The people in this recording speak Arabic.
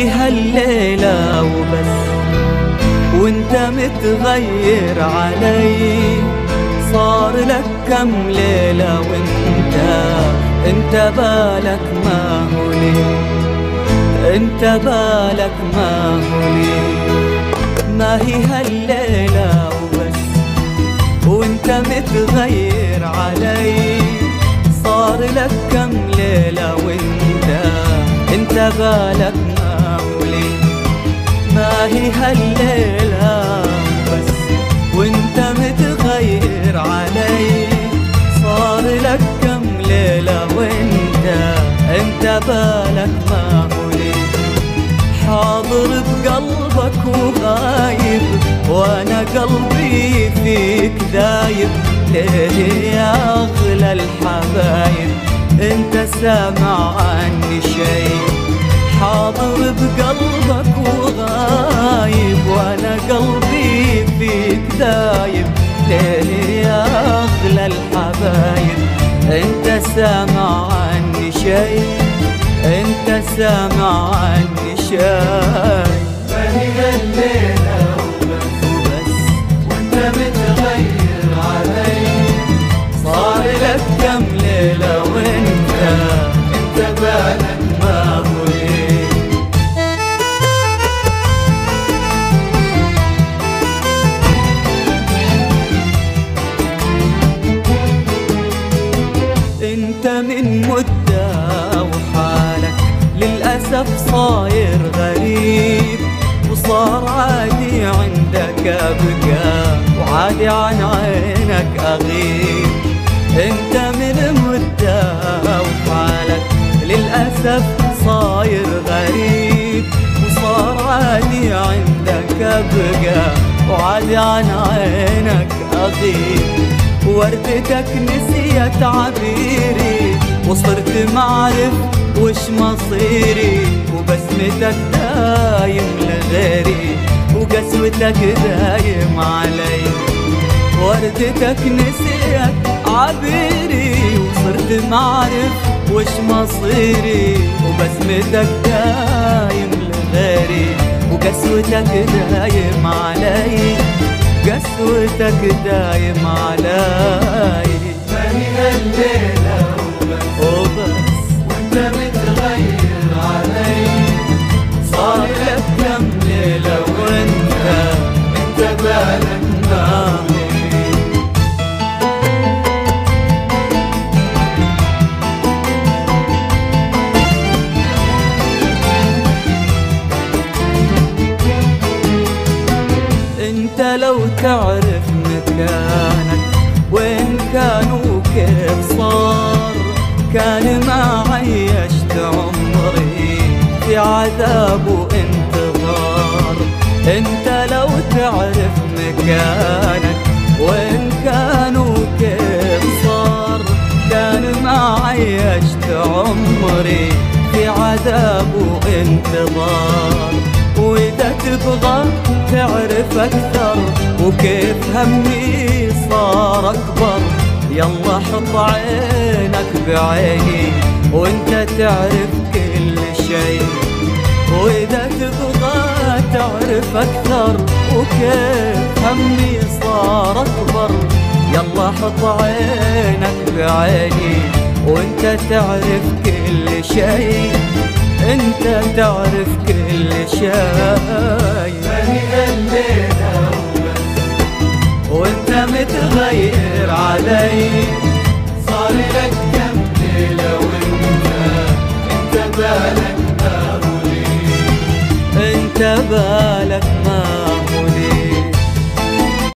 هي هالليلة وبس، وانت متغير علي. صار لك كم ليلة انت بالك ما هو لي، انت بالك ما هو لي. ما هي هالليلة وبس، وانت متغير علي. صار لك كم ليلة انت بالك ما هو لي. ما هي هالليلة بس، وانت متغير علي. صار لك كم ليلة انت بالك ما هو لي. حاضر بقلبك وغايب، وانا قلبي فيك دايب. ليه يا اغلى الحبايب انت سامع عني شي؟ حاضر بقلبك وغايب، وانا قلبي فيك دايب. ليه يا اغلى الحبايب انت سامع عني شي؟ انت سامع عني شي؟ ما هي الليلة وبس، وانت متغير علي. صار لك كم ليلة انت بالك ما هو لي. انت من مدة وحالك للأسف صاير غريب، وصار عادي عندك أبقى، وعادي عن عينك أغيب. انت من مدة وحالك للأسف صاير غريب، وصار عادي عندك أبقى، وعادي عن عينك أغيب. وردتك نسيت عبيري، وصرت معرف وش مصيري. وبسمتك دايم لغيري، وقسوتك دايم علي. وردتك نسيت عبيري، وصرت معرف وش مصيري. وبسمتك دايم لغيري، وقسوتك دايم علي. قسوتك دايم علي. ما هي الليلة وبس، وانت متغير علي. صار لك كم ليلة انت بالك ما هو لي. انت لو تعرف مكانك وين كان وكيف صار، كان ما عيشت عمري في عذاب وانتظار. انت لو تعرف مكانك وين كان وكيف صار، كان ما عيشت عمري في عذاب وانتظار. وإذا تبغى تعرف أكثر وكيف همي صار أكبر، يلا حط عينك بعيني وانت تعرف كل شي. وإذا تبغى تعرف أكثر وكيف همي صار أكبر، يلا حط عينك بعيني وانت تعرف كل شي. انت تعرف كل شي. ما هي الليلة وبس، وانت متغير علي. صار لك كم ليلة انت بالك ما هو لي. انت بالك